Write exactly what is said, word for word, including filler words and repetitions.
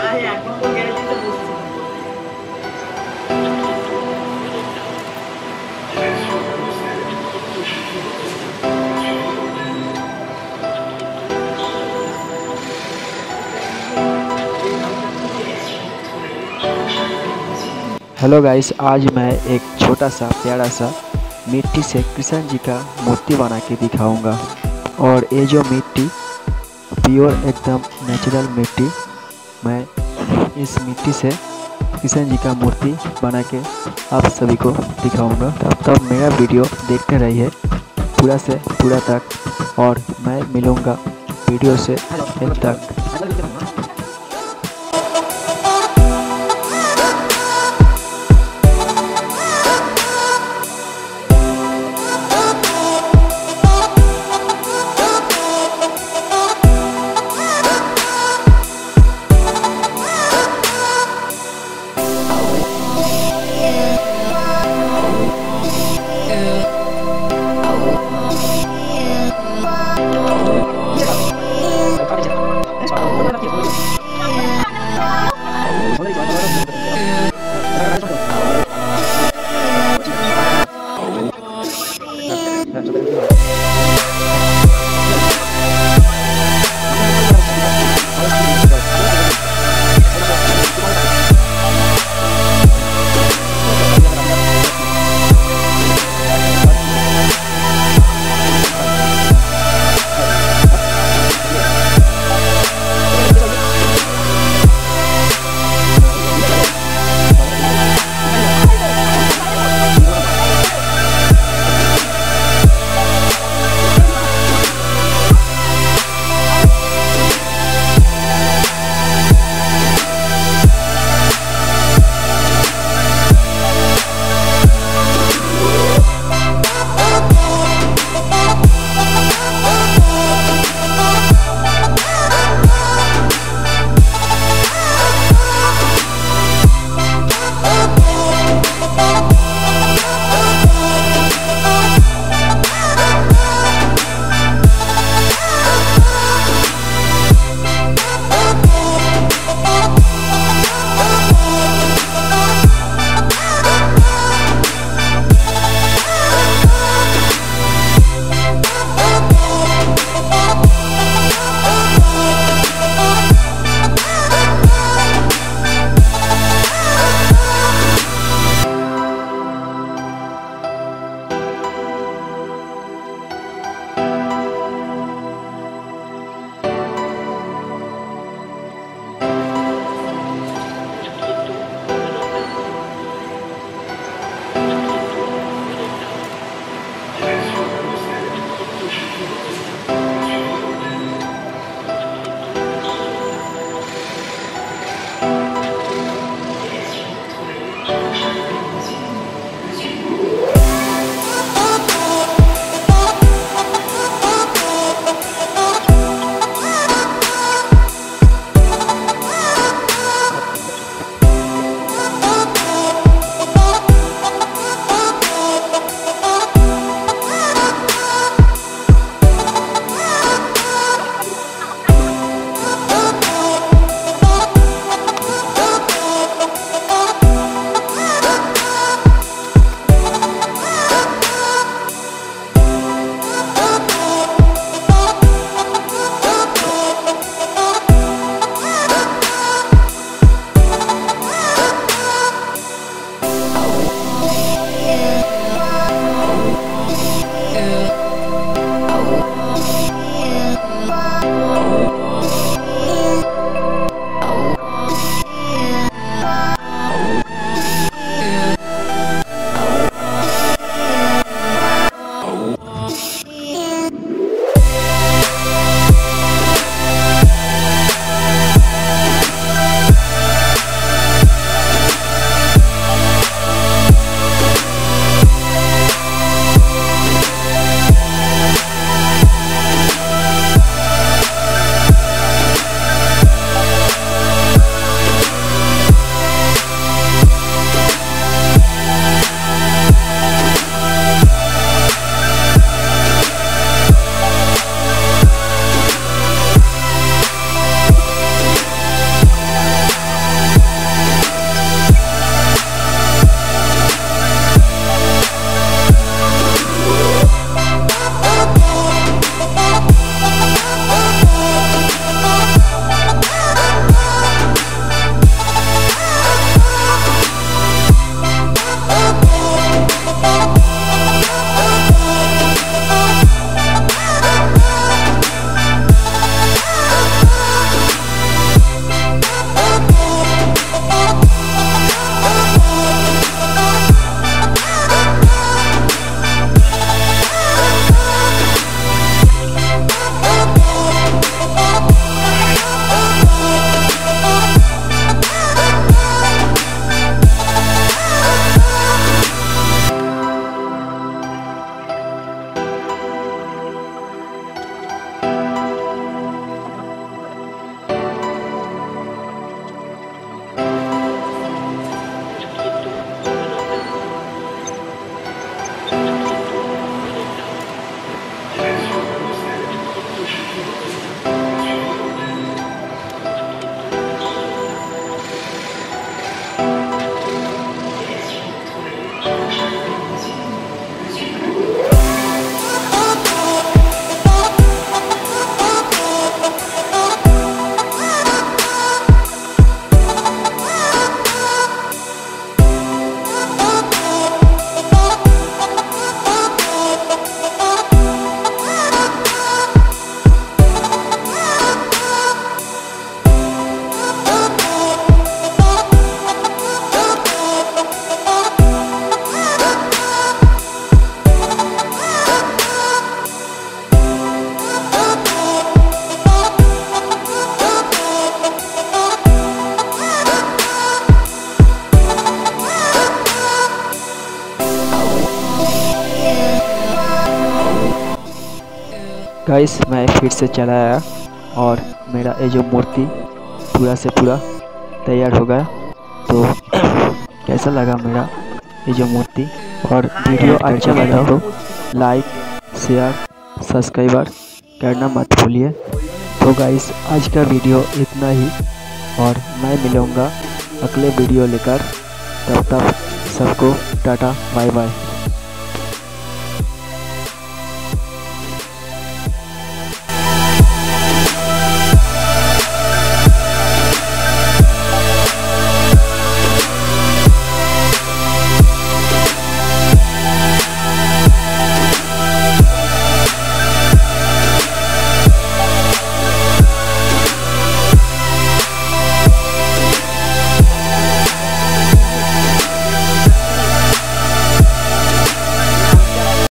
Hello guys, आज मैं एक छोटा सा प्यारा सा मिट्टी से कृष्ण जी का मूर्ति बना के दिखाऊंगा। और ये जो मिट्टी प्योर एकदम नेचुरल मिट्टी, मैं इस मिट्टी से कृष्ण जी का मूर्ति बना के आप सभी को दिखाऊंगा। तब तक मेरा वीडियो देखते रहिए पूरा से पूरा तक, और मैं मिलूँगा वीडियो से एंड तक। गाइस मैं फिर से चला आया और मेरा ये जो मूर्ति पूरा से पूरा तैयार हो गया। तो कैसा लगा मेरा ये जो मूर्ति, और वीडियो अच्छा लगा तो लाइक शेयर सब्सक्राइबर करना मत भूलिए। तो गाइस आज का वीडियो इतना ही, और मैं मिलूँगा अगले वीडियो लेकर। तब तक सबको टाटा बाय बाय।